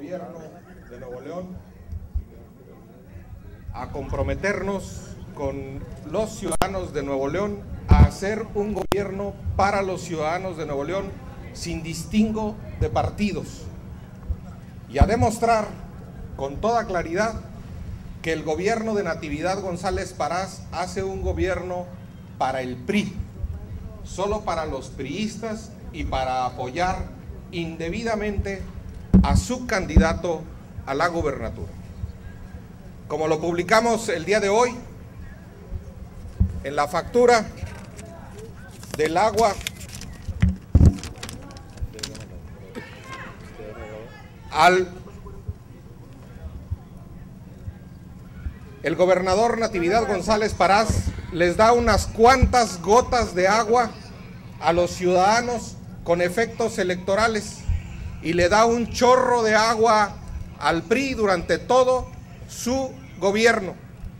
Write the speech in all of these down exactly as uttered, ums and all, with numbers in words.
gobierno de Nuevo León a comprometernos con los ciudadanos de Nuevo León a hacer un gobierno para los ciudadanos de Nuevo León sin distingo de partidos y a demostrar con toda claridad que el gobierno de Natividad González Parás hace un gobierno para el P R I, solo para los priistas y para apoyar indebidamente a su candidato a la gubernatura. Como lo publicamos el día de hoy, en la factura del agua al el gobernador Natividad González Parás les da unas cuantas gotas de agua a los ciudadanos con efectos electorales y le da un chorro de agua al P R I durante todo su gobierno.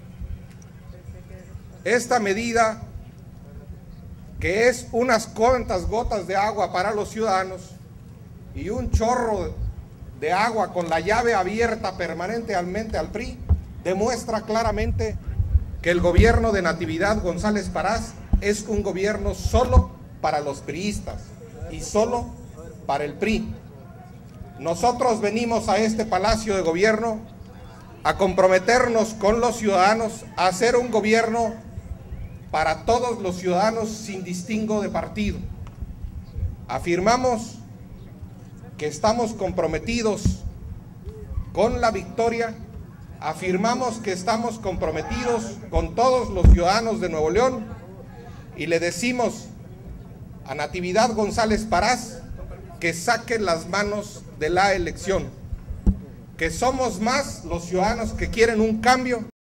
Esta medida, que es unas cuantas gotas de agua para los ciudadanos y un chorro de agua con la llave abierta permanentemente al P R I, demuestra claramente que el gobierno de Natividad González Parás es un gobierno solo para los priistas y solo para el P R I. Nosotros venimos a este Palacio de Gobierno a comprometernos con los ciudadanos a hacer un gobierno para todos los ciudadanos sin distingo de partido. Afirmamos que estamos comprometidos con la victoria, afirmamos que estamos comprometidos con todos los ciudadanos de Nuevo León y le decimos a Natividad González Parás que saque las manos de la elección, que somos más los ciudadanos que quieren un cambio